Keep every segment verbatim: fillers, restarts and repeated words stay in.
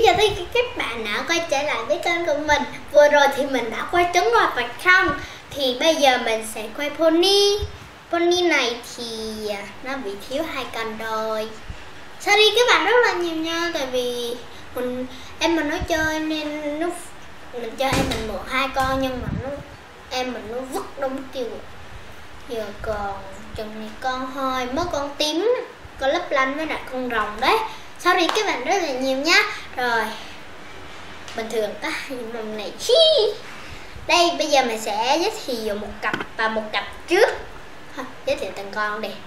chào tất cả các bạn đã quay trở lại với kênh của mình. Vừa rồi thì mình đã quay trứng rồi phải không? Thì bây giờ mình sẽ quay pony. Pony này thì nó bị thiếu hai con rồi. Sorry các bạn rất là nhiều nha. Tại vì mình em mình nói chơi nên nó mình cho em mình một hai con nhưng mà nó em mình nó vứt đâu mất tiêu. Giờ còn chừng này con thôi, mới con tím, con lấp lanh với lại con rồng đấy. Sorry các bạn rất là nhiều nhá. Rồi bình thường có hai mầm này chi. Đây bây giờ mình sẽ giới thiệu một cặp và một cặp trước. Thôi, giới thiệu từng con đi.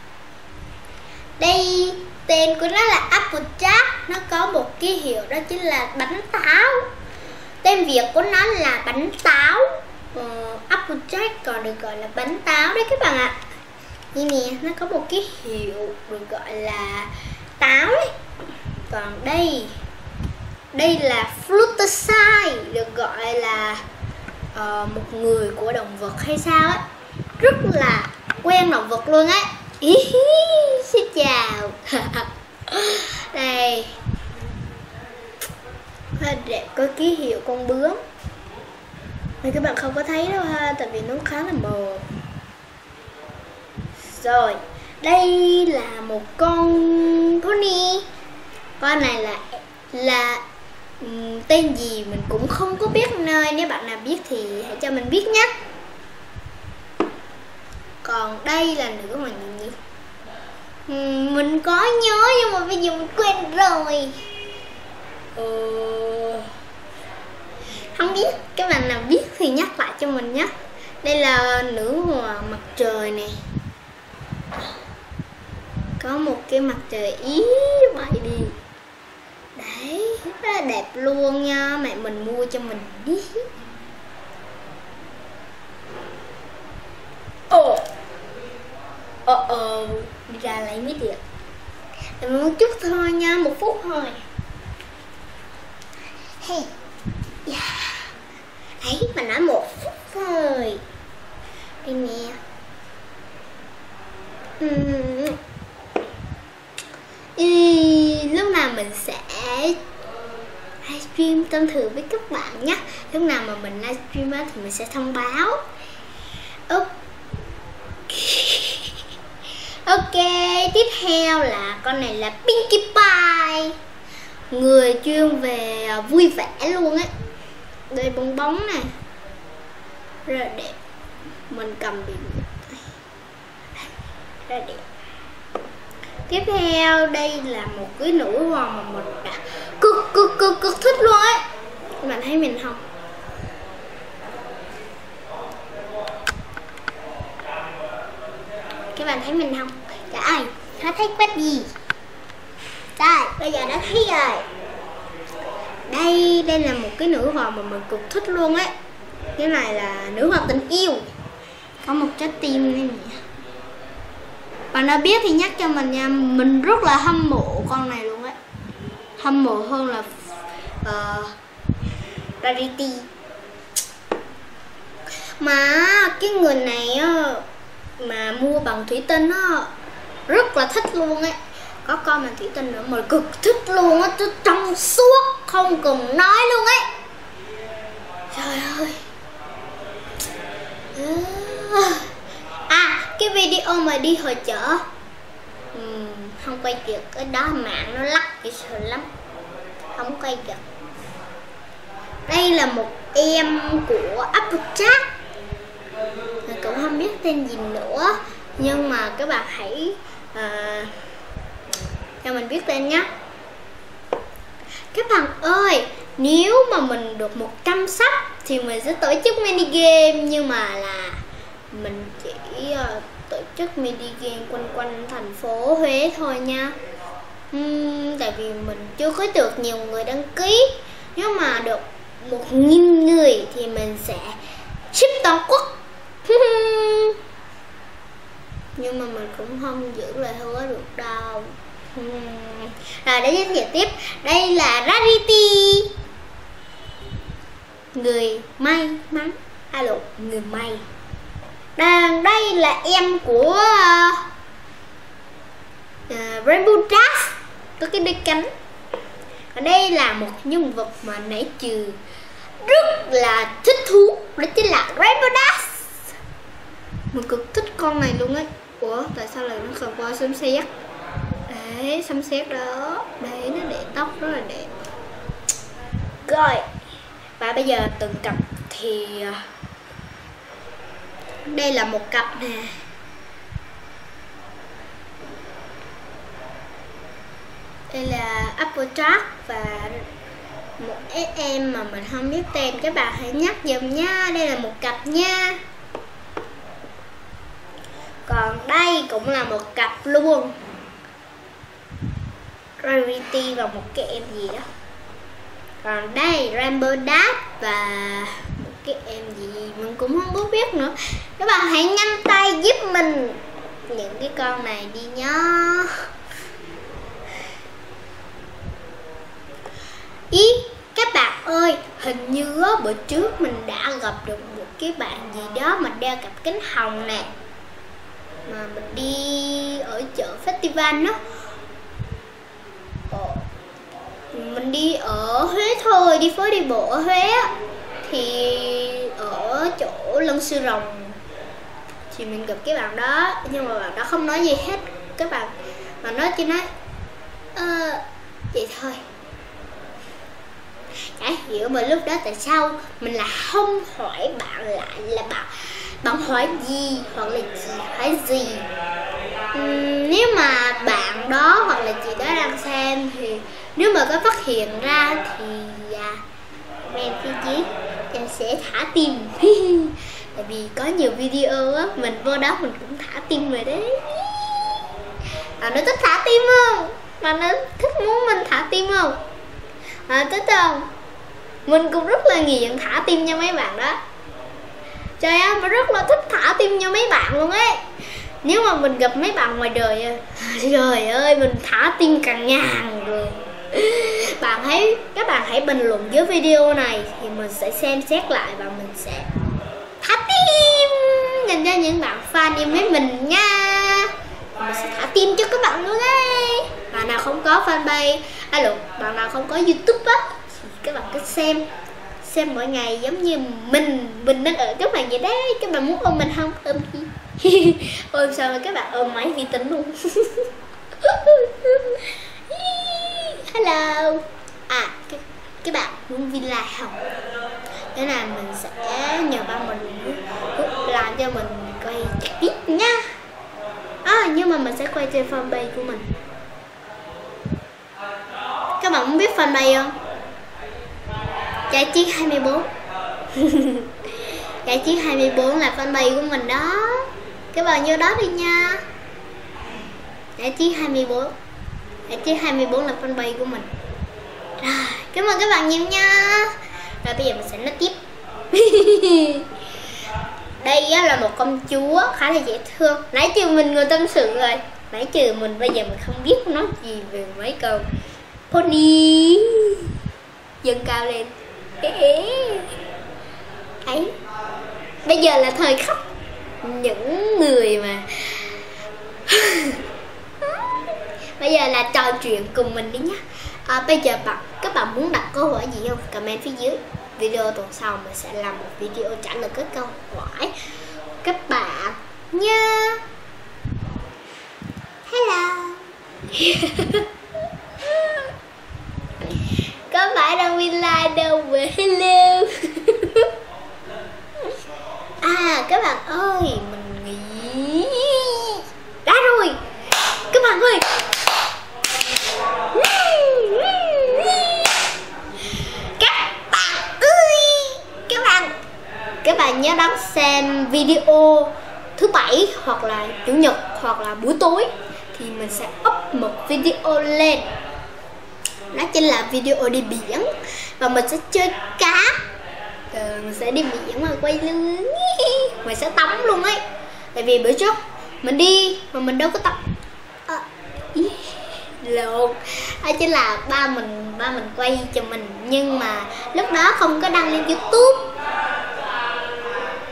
Đây tên của nó là Applejack. Nó có một ký hiệu đó chính là bánh táo. Tên Việt của nó là bánh táo. uh, Applejack còn được gọi là bánh táo đấy các bạn ạ. Như nè, nó có một ký hiệu được gọi là táo ấy. Còn đây đây là Fluttershy, được gọi là uh, một người của động vật hay sao ấy, rất là quen động vật luôn ấy. Ý, xin chào. Đây rất đẹp, có ký hiệu con bướm. Thì các bạn không có thấy đâu ha, tại vì nó khá là mờ. Rồi đây là một con pony. Con này là là um, tên gì mình cũng không có biết nơi. Nếu bạn nào biết thì hãy cho mình biết nhé. Còn đây là nữa mà gì nhỉ? Um, mình có nhớ nhưng mà bây giờ mình quên rồi. uh, Không biết, các bạn nào biết thì nhắc lại cho mình nhé. Đây là nữ hoàng mặt trời nè. Có một cái mặt trời ý vậy đi. Đấy, rất là đẹp luôn nha. Mẹ mình mua cho mình đi. Ồ Ồ ồ đi ra lấy mấy điện. Mình một chút thôi nha, một phút thôi. Hey yeah. Đấy, mình nói một phút thôi. Đây nè. uhm. Ý, lúc nào mình sẽ livestream tâm sự với các bạn nhé. Lúc nào mà mình livestream á thì mình sẽ thông báo. Ok. Ok, tiếp theo là con này là Pinkie Pie, người chuyên về vui vẻ luôn á. Đây bong bóng này, rất là đẹp. Mình cầm bị rất là đẹp. Tiếp theo đây là một cái nữ hoàng mà mình đã cực cực cực cực thích luôn ấy. Các bạn thấy mình không? Các bạn thấy mình không? Trời ơi, nó thấy quét gì? Đây, bây giờ đã thấy rồi. Đây, đây là một cái nữ hoàng mà mình cực thích luôn ấy. Cái này là nữ hoàng tình yêu. Có một trái tim này nè. Bạn đã biết thì nhắc cho mình nha. Mình rất là hâm mộ con này luôn ấy. Hâm mộ hơn là uh, Rarity. Mà cái người này á, mà mua bằng thủy tinh á, rất là thích luôn ấy. Có con bằng thủy tinh nữa mà cực thích luôn á. Trong suốt không cần nói luôn ấy. Trời ơi. À, cái video mà đi hội chợ uhm, không quay kịp, cái đó mạng nó lắc kỹ sự lắm, không quay kịp. Đây là một em của Applejack, mình cũng không biết tên gì nữa, nhưng mà các bạn hãy uh, cho mình biết tên nhé. Các bạn ơi, nếu mà mình được một trăm sub thì mình sẽ tổ chức mini game, nhưng mà là mình chỉ uh, tổ chức mini game quanh quanh thành phố Huế thôi nha. uhm, Tại vì mình chưa có được nhiều người đăng ký. Nếu mà được một nghìn người thì mình sẽ ship toàn quốc. Nhưng mà mình cũng không giữ lời hứa được đâu. Rồi để giới thiệu tiếp. Đây là Rarity, người may mắn. Alo, người may. Đàn đây là em của uh, uh, Rainbow Dash, có cái đôi cánh. Ở đây là một nhân vật mà nãy trừ rất là thích thú, đó chính là Rainbow Dash. Mình cực thích con này luôn ấy. Ủa tại sao lại nó không qua xăm xét? Đấy, xăm xét đó. Đấy, nó để tóc rất là đẹp. Rồi. Và bây giờ từng cặp thì đây là một cặp nè. Đây là Applejack và một ét em mà mình không biết tên, các bạn hãy nhắc giùm nha. Đây là một cặp nha. Còn đây cũng là một cặp luôn, Rarity và một cái em gì đó. Còn đây Rainbow Dash và một cái em gì mình cũng không có biết nữa. Các bạn hãy nhanh tay giúp mình những cái con này đi nhá. Ý các bạn ơi, hình như bữa trước mình đã gặp được một cái bạn gì đó mà đeo cặp kính hồng nè, mà mình đi ở chợ festival đó. Ồ, mình đi ở Huế thôi, đi phố đi bộ ở Huế á, thì ở chỗ Lân Sư Rồng thì mình gặp cái bạn đó, nhưng mà bạn đó không nói gì hết các bạn, mà nó chỉ nói ờ, vậy thôi. Chả hiểu mà lúc đó tại sao mình là không hỏi bạn lại là bạn bạn hỏi gì hoặc là chị hỏi gì. uhm, Nếu mà bạn đó hoặc là chị đó đang xem thì nếu mà có phát hiện ra thì à, comment phía dưới em sẽ thả tim. Tại vì có nhiều video á, mình vô đó mình cũng thả tim rồi đấy. Mà nó thích thả tim không? Mà nó thích muốn mình thả tim không? À, thích không? Mình cũng rất là nghiện thả tim cho mấy bạn đó. Trời ơi, mình rất là thích thả tim cho mấy bạn luôn ấy. Nếu mà mình gặp mấy bạn ngoài đời, trời ơi, mình thả tim càng ngàn rồi. Bạn hãy, các bạn hãy bình luận dưới video này thì mình sẽ xem xét lại và mình sẽ thả tim dành cho những bạn fan yêu mến mình nha. Mình sẽ thả tim cho các bạn luôn ấy. Bạn nào không có fanpage, à lộn, bạn nào không có YouTube á, thì các bạn cứ xem xem mỗi ngày giống như mình mình đang ở các bạn vậy đấy. Các bạn muốn ôm mình không? Ôm gì? Ôm sao mà các bạn ôm máy vi tính luôn. Hello. À các, các bạn muốn vin like không? Thế là mình sẽ nhờ ba mình làm cho mình quay trực tiếp nha. À, nhưng mà mình sẽ quay trên fanpage của mình. Các bạn muốn biết fanpage không? Giải Chiến hai mươi bốn. Giải Chiến hai mươi bốn là fanpage của mình đó. Các bạn vô đó đi nha. Giải Chiến hai mươi bốn. Giải Chiến hai mươi bốn là fanpage của mình. Rồi, cảm ơn các bạn nhiều nha. Rồi bây giờ mình sẽ nói tiếp. Đây là một công chúa khá là dễ thương. Nãy trừ mình ngồi tâm sự rồi. Nãy trừ mình bây giờ mình không biết nói gì về mấy câu pony dâng cao lên. Ấy, bây giờ là thời khắc những người mà bây giờ là trò chuyện cùng mình đi nhá. À, bây giờ bạn các bạn muốn đặt câu hỏi gì không? Comment phía dưới. Video tuần sau mình sẽ làm một video trả lời các câu hỏi các bạn nha. Hello. Có phải đâu win like đâu mà hello. À các bạn ơi, mình nghĩ đã rồi. Các bạn ơi, các bạn ơi, các bạn các bạn nhớ đón xem video thứ bảy hoặc là chủ nhật hoặc là buổi tối thì mình sẽ up một video lên. Đó chính là video đi biển và mình sẽ chơi cá. Rồi mình sẽ đi biển mà quay lưng, mình sẽ tắm luôn ấy. Tại vì bữa trước mình đi mà mình đâu có tắm. À, lộn, đó chính là ba mình ba mình quay cho mình, nhưng mà lúc đó không có đăng lên YouTube.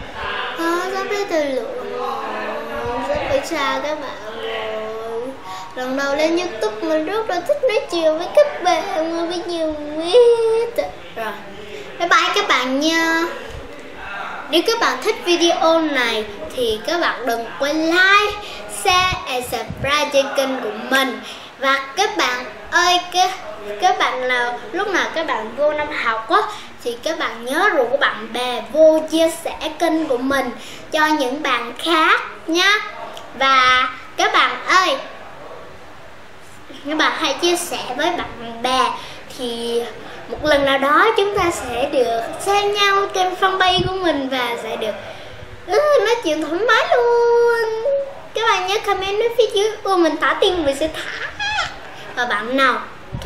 À, sắp tới từ lượng sắp phải xa các bạn rồi. lần đầu lên YouTube mình rất là thích nói chuyện với các bạn mà bây giờ biết rồi. Bye bye các bạn nha. Nếu các bạn thích video này thì các bạn đừng quên like, share and subscribe trên kênh của mình. Và các bạn ơi, các, các bạn nào lúc nào các bạn vô năm học á thì các bạn nhớ rủ bạn bè vô chia sẻ kênh của mình cho những bạn khác nhé. Và các bạn ơi, các bạn hãy chia sẻ với bạn bè thì một lần nào đó chúng ta sẽ được xem nhau trên fanpage của mình và sẽ được ừ, nói chuyện thoải mái luôn. Các bạn nhớ comment ở phía dưới ô mình thả tiền mình sẽ thả. Và bạn nào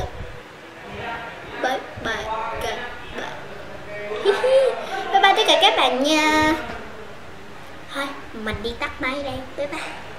bye bye các bạn. Bye bye tất cả các bạn nha. Thôi mình đi tắt máy đây. Bye bye.